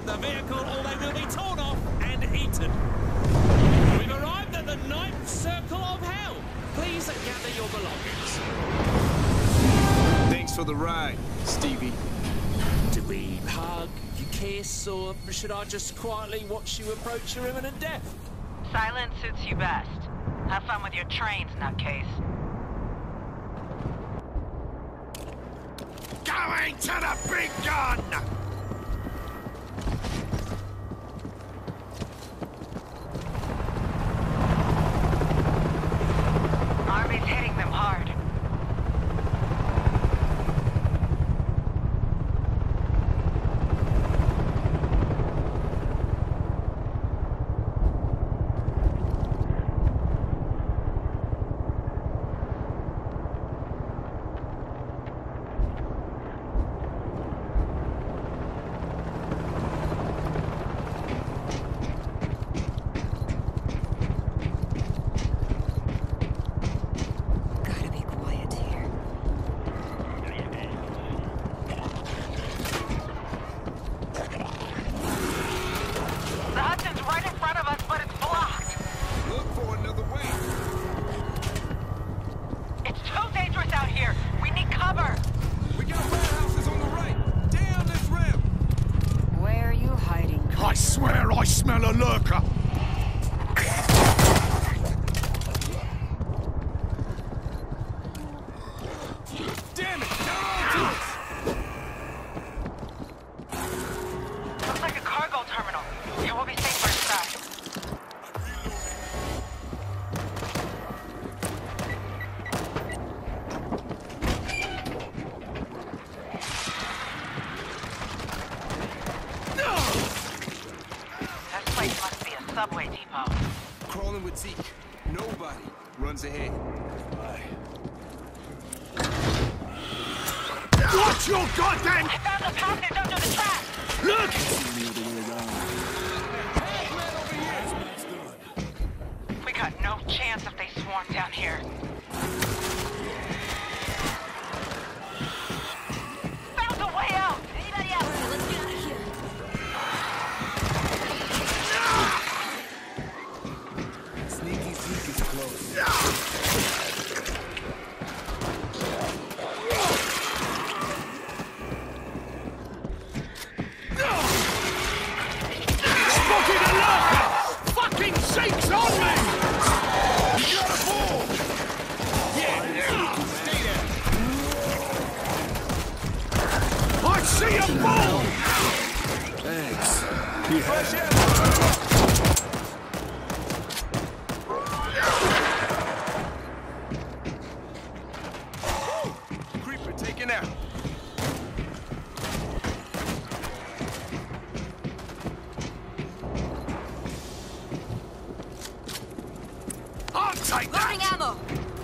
from the vehicle or they will be torn off and eaten. We've arrived at the ninth circle of hell. Please gather your belongings. Thanks for the ride, Stevie. Do we hug, you kiss, or should I just quietly watch you approach your imminent death? Silence suits you best. Have fun with your trains, nutcase. Going to the big gun! Army's hitting them hard. I smell a lurker! Damn it! Looks like a cargo terminal. It will be safer inside. This place must be a subway depot. Crawling with Zeke. Nobody runs ahead. Watch your goddamn... I found the passage under the track! Look! We got no chance if they swarm down here. Found a way out! Anybody else? Let's get out of here. Sneaky Zeke is close. See a ball! Thanks. Creeper taken out. I'll take that! Loading ammo!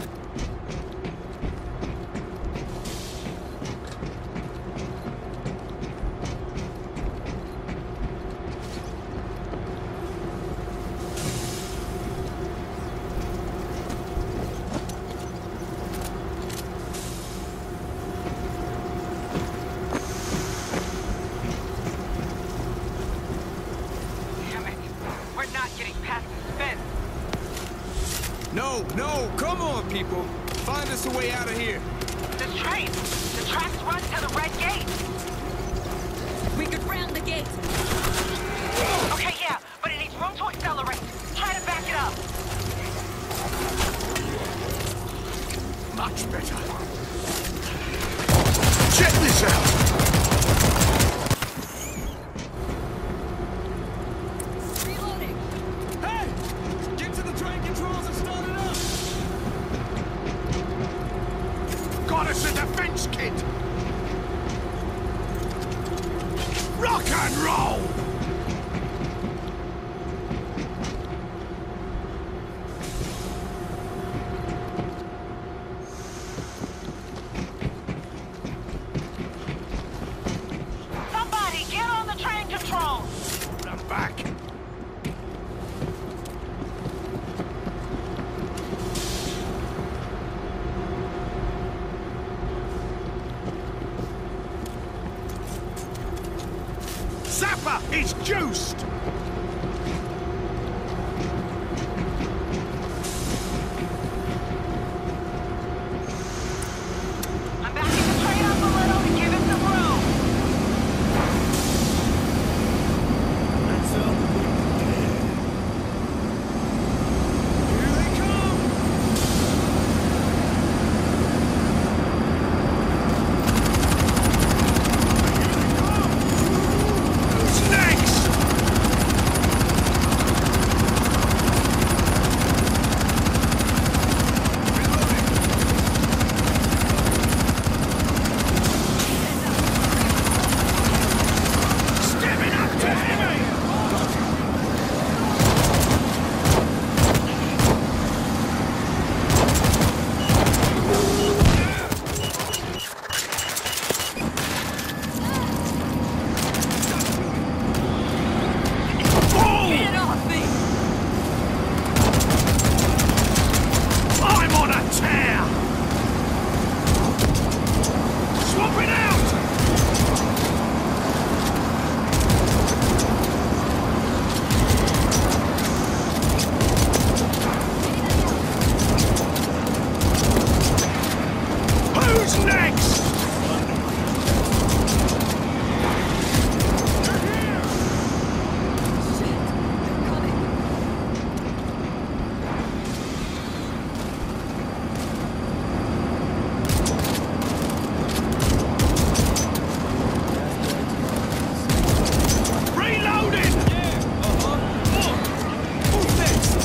No, come on, people. Find us a way out of here. This train! The tracks run to the red gate! We could round the gate! Okay, yeah, but it needs room to accelerate. Try to back it up. Much better. Check this out! Got us a defense kit! Rock and roll! Somebody get on the train controls! I'm back. Zappa is juiced! I'm backing the train up a little to give him some room. That's up. Here they come! Who's next? Stepping up to heavy! Get off me! I'm on a tear! Swapping out! Who's next? Shit! They're coming! Reloading! Who's next?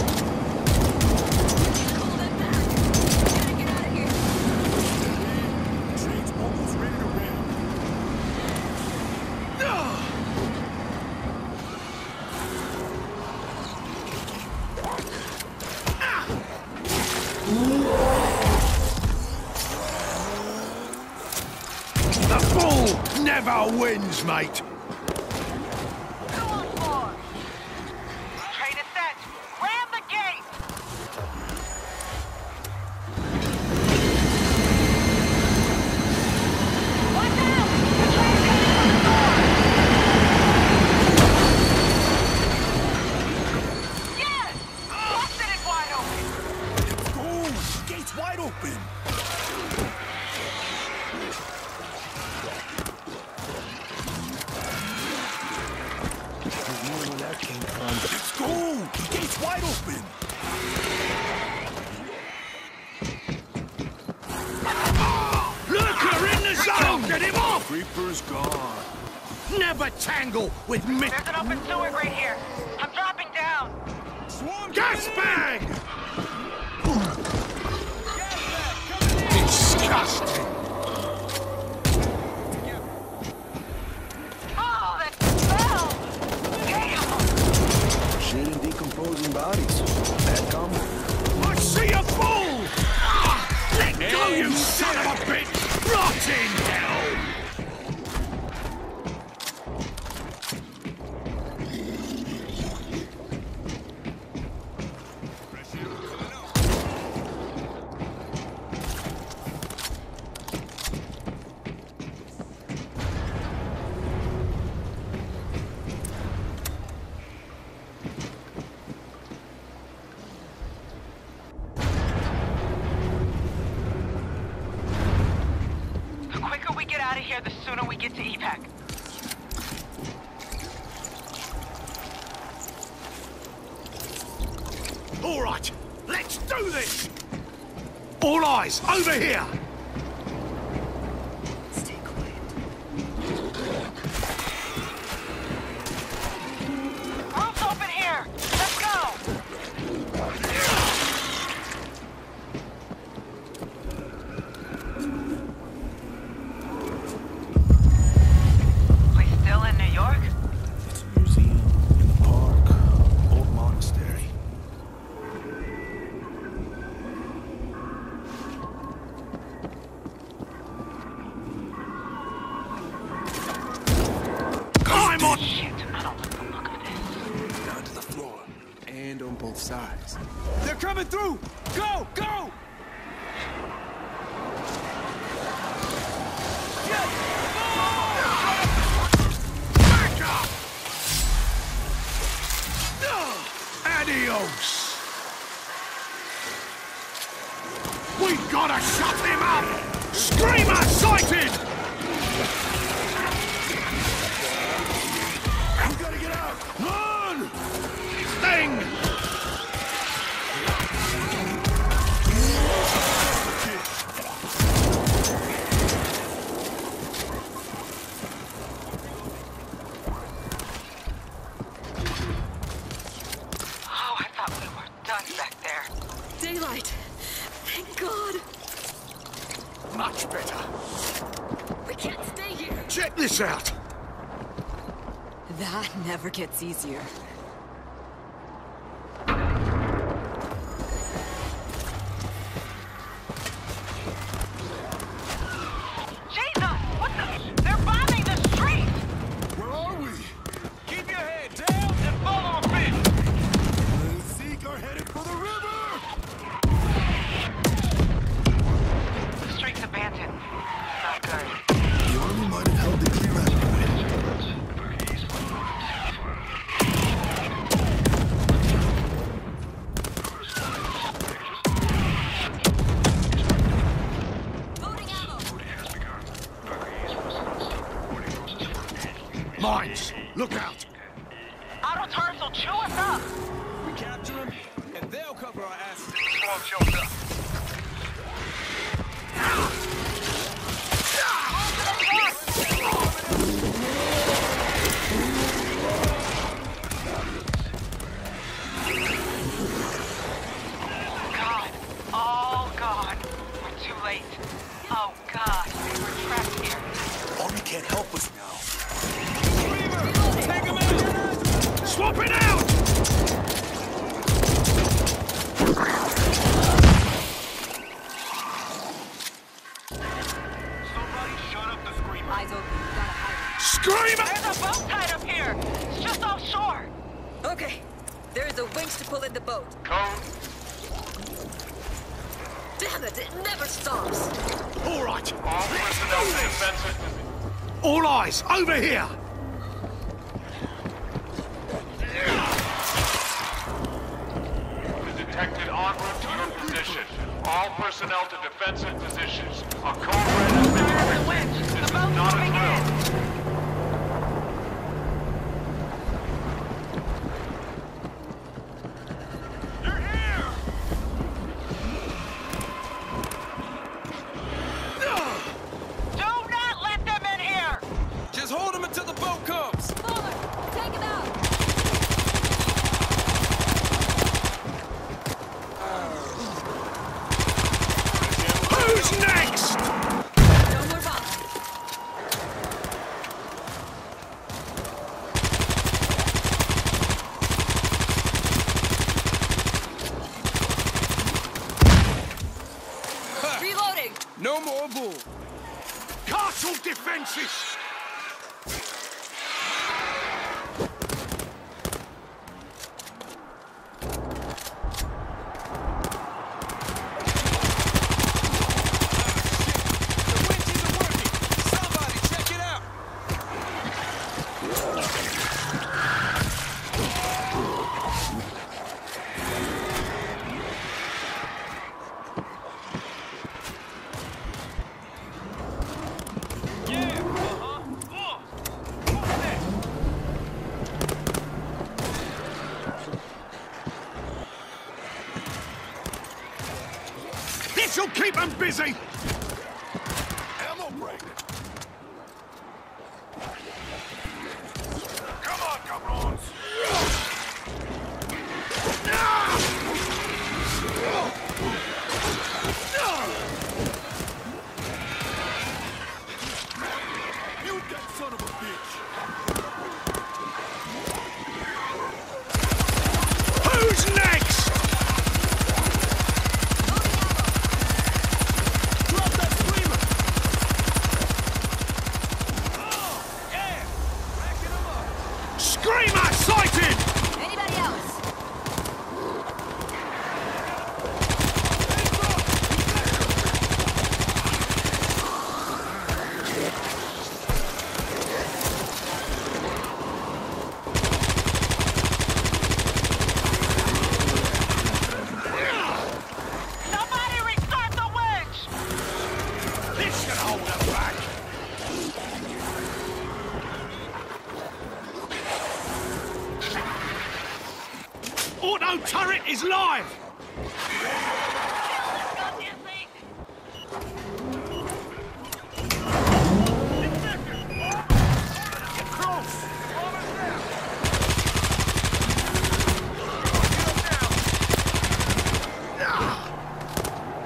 Call them back! Gotta get out of here! Train's almost ready to ram. The bull never wins, mate. Go on, board. Train is set. Ram the gate. Watch out! The train's heading for the door. Yes! Busted it wide open. Go! Gate's wide open! There's more where that came from. Let's go! Gate's wide open! Lurker in the zone! Get him off! Creeper's gone. Never tangle with me. There's an open sewer right here. I'm dropping down. Swarm Gas bag! Gas bag coming in! Disgusting. Oh, that smell! Damn! Shit and decomposing bodies. That come? I see a bull! Ah, let go, you son of a bitch! Rot in hell! The quicker we get out of here, the sooner we get to evac. All right, let's do this! All eyes, over here! Stay quiet. Room's open here. Let's go. We still in New York? It's a museum in the park. Old monastery. I'm on! Shit, I don't like the look of this. Down to the floor. And on both sides. They're coming through! Go! Go! Back up! this out! That never gets easier. Jesus! What the? They're bombing the street! Where are we? Keep your head down and follow a bit. The Zeke are headed for the river! The street's abandoned. Not good. The army might have held the clear out of it. Loading ammo! Mines! Look out! Auto turrets will chew us up! We capture them, and they'll cover our asses. Swarm shows up. God. Oh, God. We're too late. Oh, God. We're trapped here. Army can't help us now. Take him out! Swap it out! Somebody shut up the screamer. Eyes open. Gotta hide. Screamer! There's a boat tied up here. It's just offshore. Okay. There is a winch to pull in the boat. Code. Damn it! It never stops. All right. All personnel to defensive. All eyes, over here! Is detected en route to your position. All personnel to defensive positions. A code red has been Fire the detected. winch. This The is boat's not a moving drill. in. They're here! Do not let them in here. Just hold him until the boat comes! Fuller! Take him out! Who's next? No more bombs. Reloading! No more bull! Castle defenses! The winch isn't working! Somebody check it out! This'll keep them busy! Ammo break! Come on, cabrons! You that son of a bitch! Who's next? Drop that screamer! Screamer sighted! Anybody else? Somebody restart the winch. This can hold them back! Auto turret is live!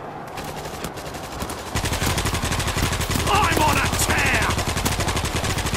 I'm on a tear!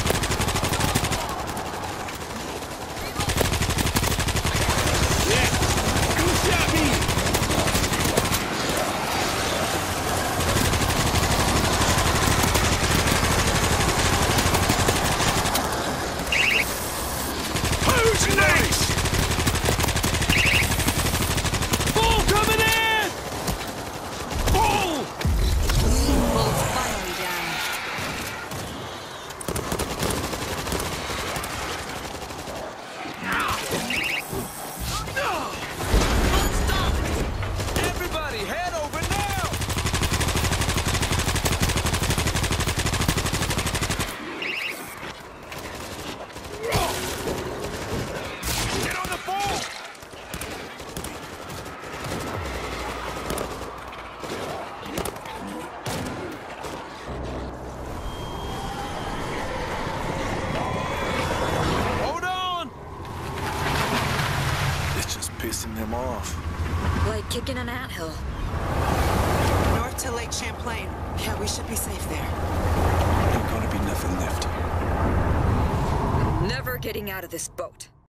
him off. Like kicking an anthill. North to Lake Champlain. Yeah, we should be safe there. Ain't gonna be nothing left. Never getting out of this boat.